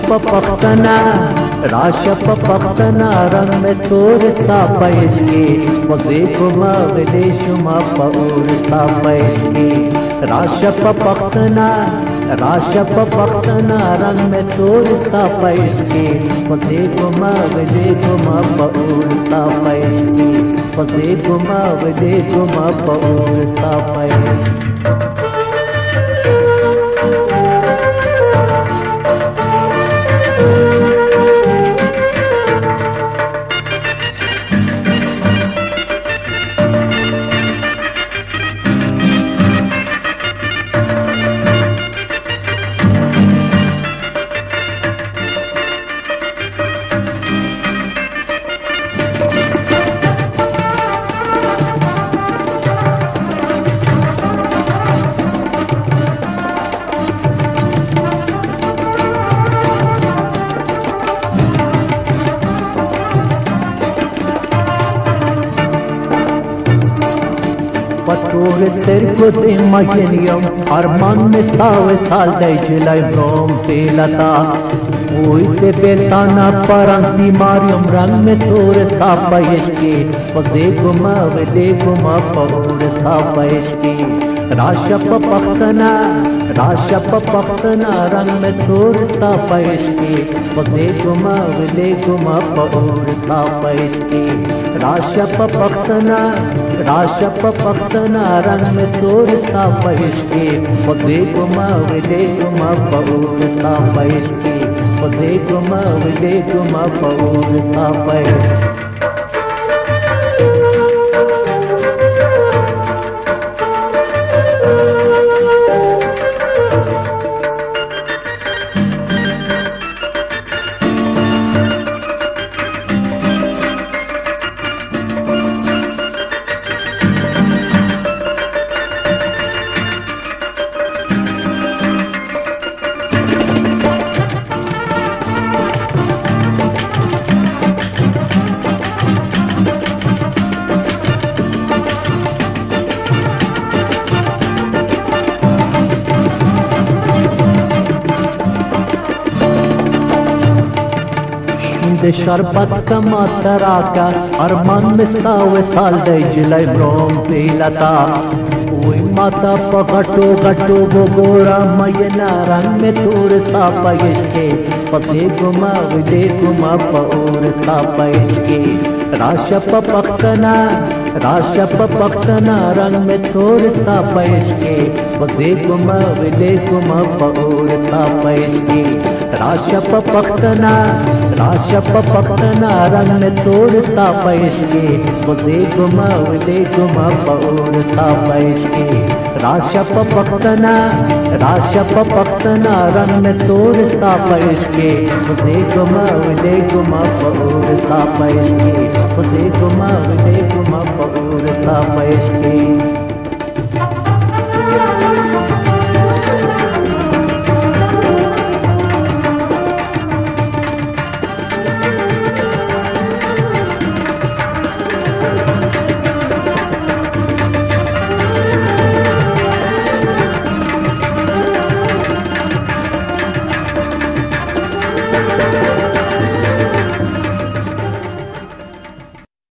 पक्तना राशप पक्तना रंग में तोर पैसके वजे गुमा विदेश मा पौर पैसके राशप पक्तना रंग में तोर पैसके वजे गुमा विदेश मा पौर पैसके वजे गुमा विदेश मा पौर पैसके Patur terkuti maginiyam arman mistav sal dejilay brom pelata Uite beltana paranti marium rang में तोर सापा इसके वजे गुमा पौर सापा इसके राशप पक्तना रंग में तोर सापा इसके वजे गुमा पौर सापा इसके राशप पक्तना रंग में तोर सापा इसके वजे गुमा पौर सापा इसके वजे गुमा पौर सापा शरबत का मातरा का अरमान मिस्ताव साल दे जिलाई ब्रोम पेलता ओई माता पगटो वो गोरा मयना रंग में तोर सापा इसके पते गुमा पौर सापा इसके राशप पक्तना रंग में तोर सापा इसके पते गुमा पौर सापा इसके राशप पक्तना रंग में तोर सापा इसके वजे गुमा पौर सापा इसके राशप पक्तना रंग में तोर सापा इसके वजे गुमा पौर सापा इसके वजे गुमा पौर सापा इसके